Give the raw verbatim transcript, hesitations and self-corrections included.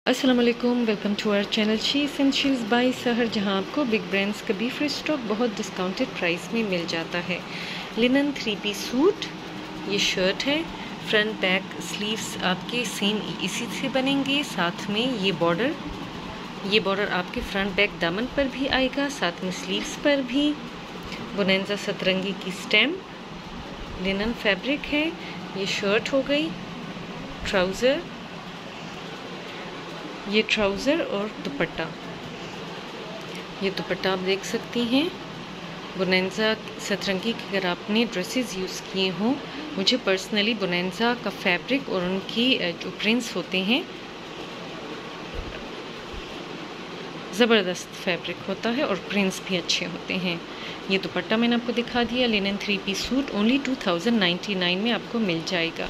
अस्सलाम वालेकुम, welcome to our channel She Essentials by Sahar, जहां आपको बिग ब्रांड्स का बी फ्री स्टॉक बहुत डिस्काउंटेड प्राइस में मिल जाता है। लिनन थ्री पीस सूट, ये शर्ट है, फ्रंट बैक स्लीव्स आपके सेम इसी से बनेंगे। साथ में ये बॉर्डर ये बॉर्डर आपके फ्रंट बैक दामन पर भी आएगा, साथ में स्लीव्स पर भी। बोनेंजा सतरंगी की स्टेम, लिनन फैब्रिक है। ये शर्ट हो गई, ट्राउज़र, ये ट्राउज़र और दुपट्टा, ये दुपट्टा आप देख सकती हैं। बोनेंजा सतरंगी के अगर आपने ड्रेसेस यूज़ किए हों, मुझे पर्सनली बोनेंजा का फैब्रिक और उनकी जो प्रिंट्स होते हैं, ज़बरदस्त फैब्रिक होता है और प्रिंट्स भी अच्छे होते हैं। ये दुपट्टा मैंने आपको दिखा दिया। Linen three piece suit only two thousand ninety nine में आपको मिल जाएगा।